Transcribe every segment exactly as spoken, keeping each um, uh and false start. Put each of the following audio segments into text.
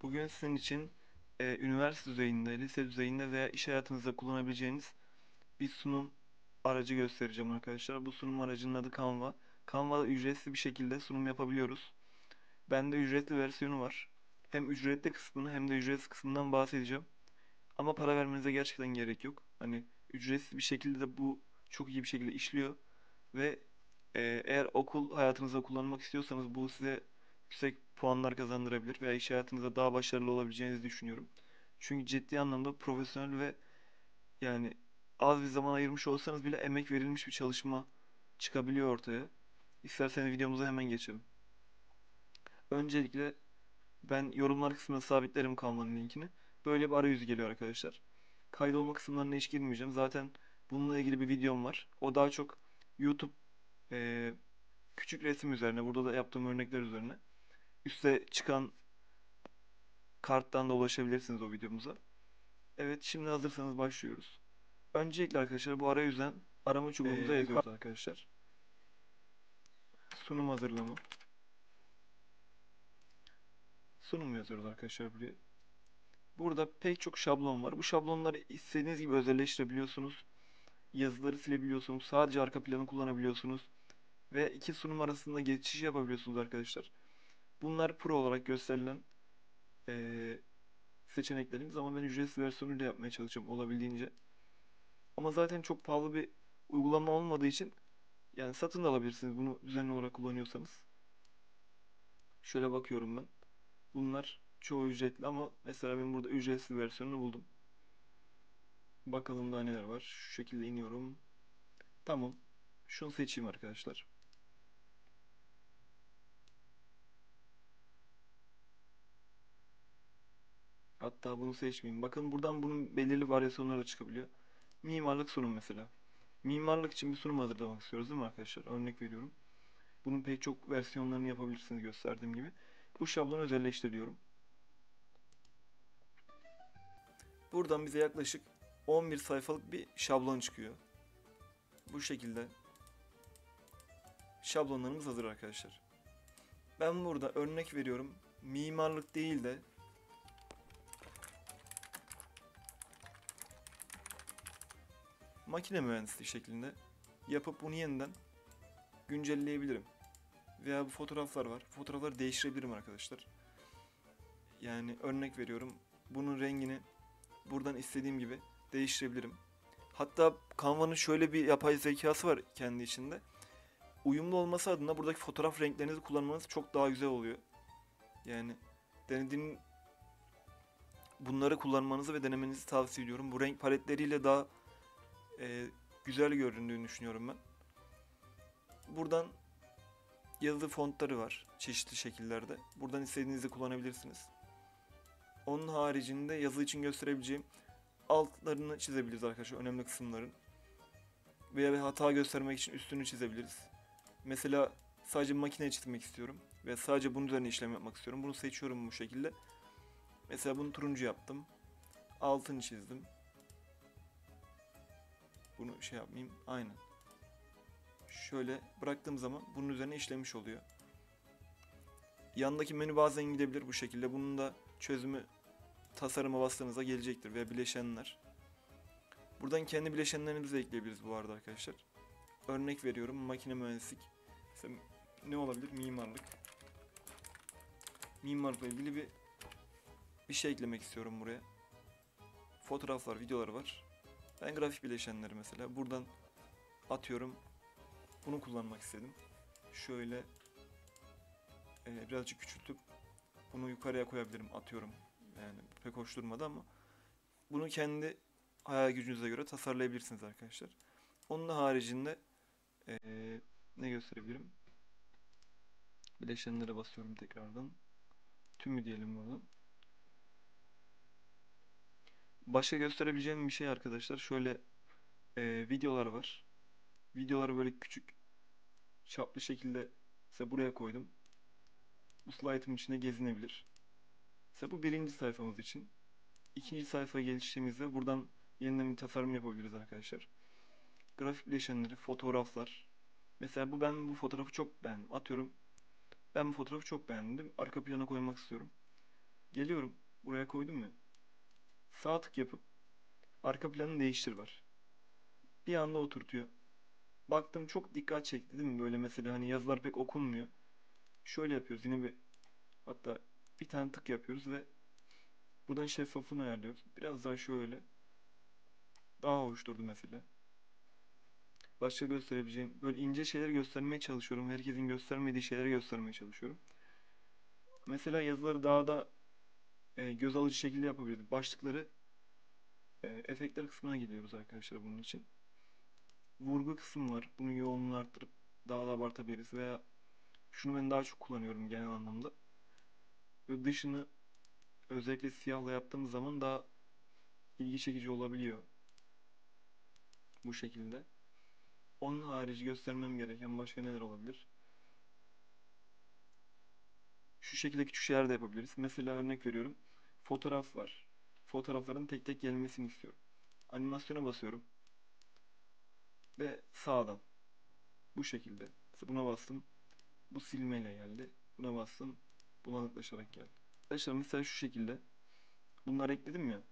Bugün sizin için e, üniversite düzeyinde, lise düzeyinde veya iş hayatınızda kullanabileceğiniz bir sunum aracı göstereceğim arkadaşlar. Bu sunum aracının adı Canva. Canva'da ücretsiz bir şekilde sunum yapabiliyoruz. Bende ücretli versiyonu var. Hem ücretli kısmını hem de ücretsiz kısmından bahsedeceğim. Ama para vermenize gerçekten gerek yok. Hani ücretsiz bir şekilde de bu çok iyi bir şekilde işliyor. Ve e, eğer okul hayatınızda kullanmak istiyorsanız bu size yüksek puanlar kazandırabilir veya iş hayatınızda daha başarılı olabileceğinizi düşünüyorum. Çünkü ciddi anlamda profesyonel ve yani az bir zaman ayırmış olsanız bile emek verilmiş bir çalışma çıkabiliyor ortaya. İsterseniz videomuza hemen geçelim. Öncelikle ben yorumlar kısmına sabitlerim Canva'nın linkini. Böyle bir arayüzü geliyor arkadaşlar. Kaydolma kısımlarına hiç girmeyeceğim. Zaten bununla ilgili bir videom var. O daha çok YouTube e, küçük resim üzerine. Burada da yaptığım örnekler üzerine. Üste çıkan karttan da ulaşabilirsiniz o videomuza. Evet, şimdi hazırsanız başlıyoruz. Öncelikle arkadaşlar bu arayüzden arama çubuğumuza Ee, yazıyoruz arkadaşlar. Sunum hazırlama. Sunum yazıyoruz arkadaşlar buraya. Burada pek çok şablon var. Bu şablonları istediğiniz gibi özelleştirebiliyorsunuz. Yazıları silebiliyorsunuz. Sadece arka planı kullanabiliyorsunuz. Ve iki sunum arasında geçiş yapabiliyorsunuz arkadaşlar. Bunlar pro olarak gösterilen eee, seçeneklerimiz ama ben ücretsiz versiyonuyla yapmaya çalışacağım olabildiğince. Ama zaten çok pahalı bir uygulama olmadığı için yani satın da alabilirsiniz bunu düzenli olarak kullanıyorsanız. Şöyle bakıyorum ben. Bunlar çoğu ücretli ama mesela ben burada ücretsiz versiyonunu buldum. Bakalım daha neler var. Şu şekilde iniyorum. Tamam. Şunu seçeyim arkadaşlar. Hatta bunu seçmeyeyim. Bakın buradan bunun belirli varyasyonları da çıkabiliyor. Mimarlık sunum mesela. Mimarlık için bir sunum hazırlamak istiyoruz değil mi arkadaşlar? Örnek veriyorum. Bunun pek çok versiyonlarını yapabilirsiniz gösterdiğim gibi. Bu şablonu özelleştiriyorum. Buradan bize yaklaşık on bir sayfalık bir şablon çıkıyor. Bu şekilde şablonlarımız hazır arkadaşlar. Ben burada örnek veriyorum. Mimarlık değil de makine mühendisliği şeklinde yapıp bunu yeniden güncelleyebilirim. Veya bu fotoğraflar var. Fotoğrafları değiştirebilirim arkadaşlar. Yani örnek veriyorum. Bunun rengini buradan istediğim gibi değiştirebilirim. Hatta Canva'nın şöyle bir yapay zekası var kendi içinde. Uyumlu olması adına buradaki fotoğraf renklerinizi kullanmanız çok daha güzel oluyor. Yani denediğim bunları kullanmanızı ve denemenizi tavsiye ediyorum. Bu renk paletleriyle daha e, güzel göründüğünü düşünüyorum ben. Buradan yazı fontları var çeşitli şekillerde. Buradan istediğinizi kullanabilirsiniz. Onun haricinde yazı için gösterebileceğim altlarını çizebiliriz arkadaşlar, önemli kısımların. Veya bir hata göstermek için üstünü çizebiliriz. Mesela sadece makineye çizmek istiyorum ve sadece bunun üzerine işlem yapmak istiyorum. Bunu seçiyorum bu şekilde. Mesela bunu turuncu yaptım. Altını çizdim. Bunu şey yapmayayım. Aynen. Şöyle bıraktığım zaman bunun üzerine işlemiş oluyor. Yandaki menü bazen gidebilir bu şekilde. Bunun da çözümü tasarıma bastığınızda gelecektir veya bileşenler. Buradan kendi bileşenlerimizi de ekleyebiliriz bu arada arkadaşlar. Örnek veriyorum, makine mühendislik. Mesela ne olabilir? Mimarlık. Mimarlıkla ilgili bir bir şey eklemek istiyorum buraya. Fotoğraflar, videolar var. Ben grafik bileşenleri mesela buradan atıyorum. Bunu kullanmak istedim. Şöyle e, birazcık küçültüp bunu yukarıya koyabilirim, atıyorum. Yani pek hoş durmadı ama bunu kendi hayal gücünüze göre tasarlayabilirsiniz arkadaşlar. Onun haricinde e, ne gösterebilirim? Bileşenlere basıyorum tekrardan. Tümü diyelim bunu. Başka gösterebileceğim bir şey arkadaşlar. Şöyle e, videolar var. Videoları böyle küçük çaplı şekilde mesela buraya koydum. Bu slaytın içinde gezinebilir. Mesela bu birinci sayfamız için. İkinci sayfaya geliştiğimizde buradan yeniden bir tasarım yapabiliriz arkadaşlar. Grafik bileşenleri, fotoğraflar. Mesela bu ben bu fotoğrafı çok beğendim. Atıyorum ben bu fotoğrafı çok beğendim. Arka plana koymak istiyorum. Geliyorum. Buraya koydum ya. Sağ tık yapıp arka planı değiştir var. Bir anda oturtuyor. Baktım çok dikkat çekti değil mi? Böyle mesela hani yazılar pek okunmuyor. Şöyle yapıyoruz yine bir, hatta bir tane tık yapıyoruz ve buradan şeffaflığını ayarlıyoruz. Biraz daha şöyle. Daha hoş durdu mesela. Başka gösterebileceğim böyle ince şeyler göstermeye çalışıyorum. Herkesin göstermediği şeyleri göstermeye çalışıyorum. Mesela yazıları daha da e, göz alıcı şekilde yapabiliriz. Başlıkları e, efektler kısmına gidiyoruz arkadaşlar bunun için. Vurgu kısmı var. Bunu yoğunluğunu arttırıp daha da abartabiliriz veya şunu ben daha çok kullanıyorum genel anlamda. Böyle dışını özellikle siyahla yaptığımız zaman daha ilgi çekici olabiliyor bu şekilde. Onun harici göstermem gereken başka neler olabilir? Şu şekilde küçük şeyler de yapabiliriz. Mesela örnek veriyorum. Fotoğraf var. Fotoğrafların tek tek gelmesini istiyorum. Animasyona basıyorum ve sağdan bu şekilde. Mesela buna bastım. Bu silmeyle geldi. Buna bastım. Bulanıklaşarak geldi. Arkadaşlar mesela şu şekilde. Bunları ekledim ya.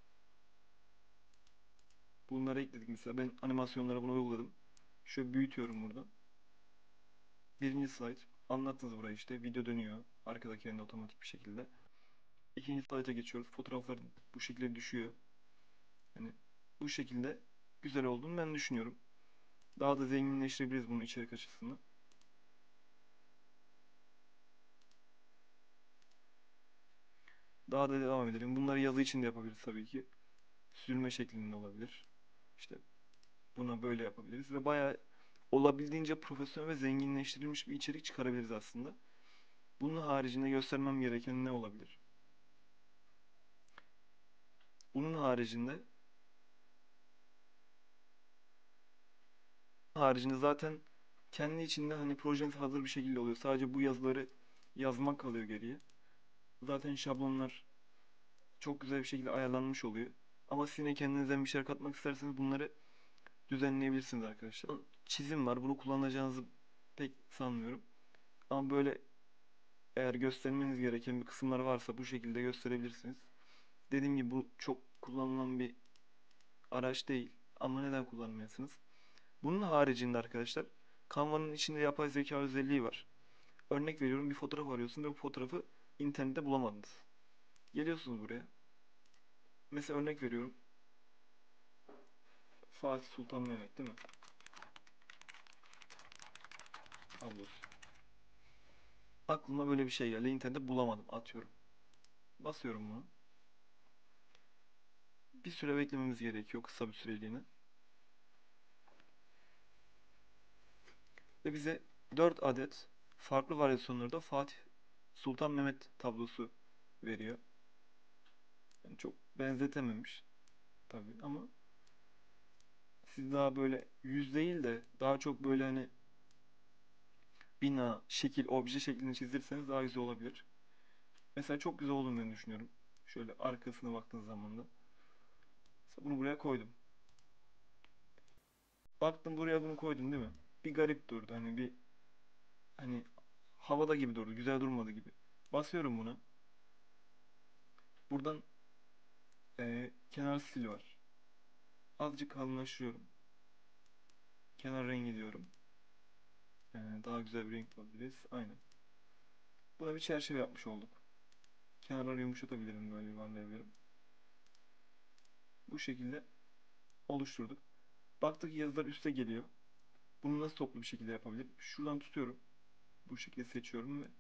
Bunları ekledik mesela. Ben animasyonlara bunu uyguladım. Şöyle büyütüyorum burada. Birinci slide. Anlattınız burayı işte. Video dönüyor. Arkadakilerinde otomatik bir şekilde. İkinci slayta geçiyoruz. Fotoğraflar bu şekilde düşüyor. Hani bu şekilde güzel olduğunu ben düşünüyorum. Daha da zenginleştirebiliriz bunu içerik açısından. Daha da devam edelim. Bunları yazı için de yapabiliriz tabii ki. Sürme şeklinde olabilir. İşte buna böyle yapabiliriz ve bayağı olabildiğince profesyonel ve zenginleştirilmiş bir içerik çıkarabiliriz aslında. Bunun haricinde göstermem gereken ne olabilir? Bunun haricinde haricinde zaten kendi içinde hani projeniz hazır bir şekilde oluyor. Sadece bu yazıları yazmak kalıyor geriye. Zaten şablonlar çok güzel bir şekilde ayarlanmış oluyor. Ama siz yine kendinizden bir şeyler katmak isterseniz bunları düzenleyebilirsiniz arkadaşlar. Çizim var. Bunu kullanacağınızı pek sanmıyorum. Ama böyle eğer göstermeniz gereken bir kısımlar varsa bu şekilde gösterebilirsiniz. Dediğim gibi bu çok kullanılan bir araç değil. Ama neden kullanmayasınız? Bunun haricinde arkadaşlar Canva'nın içinde yapay zeka özelliği var. Örnek veriyorum, bir fotoğraf arıyorsun ve bu fotoğrafı internette bulamadınız. Geliyorsunuz buraya. Mesela örnek veriyorum. Fatih Sultan Mehmet değil mi? Tablosu. Aklıma böyle bir şey geldi. İnternette bulamadım. Atıyorum. Basıyorum bunu. Bir süre beklememiz gerekiyor. Kısa bir süreliğine. Ve bize dört adet farklı varyasyonlarda Fatih Sultan Mehmet tablosu veriyor. Yani çok benzetememiş tabii ama siz daha böyle yüz değil de daha çok böyle hani bina, şekil, obje şeklini çizirseniz daha güzel olabilir. Mesela çok güzel olduğunu ben düşünüyorum. Şöyle arkasına baktığınız zaman da. Mesela bunu buraya koydum. Baktım buraya bunu koydum değil mi? Bir garip durdu. Hani bir hani havada gibi durdu. Güzel durmadı gibi. Basıyorum buna. Buradan eee, kenar sil var. Azıcık kalınlaştırıyorum. Kenar rengi diyorum. Eee, daha güzel bir renk bulabiliriz. Aynen. Buna bir çerçeve yapmış olduk. Kenarları yumuşatabilirim, böyle yuvarlayabilirim. Bu şekilde oluşturduk. Baktık yazılar üste geliyor. Bunu nasıl toplu bir şekilde yapabilirim? Şuradan tutuyorum. Bu şekilde seçiyorum ve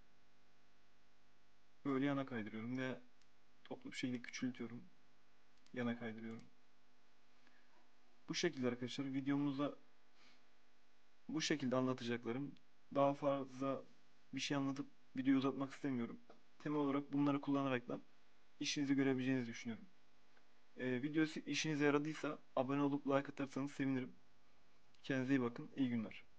böyle yana kaydırıyorum ve toplu bir şekilde küçültüyorum. Yana kaydırıyorum. Bu şekilde arkadaşlar videomuzda bu şekilde anlatacaklarım. Daha fazla bir şey anlatıp videoyu uzatmak istemiyorum. Temel olarak bunları kullanaraktan işinizi görebileceğinizi düşünüyorum. Ee, videosu işinize yaradıysa abone olup like atarsanız sevinirim. Kendinize iyi bakın. İyi günler.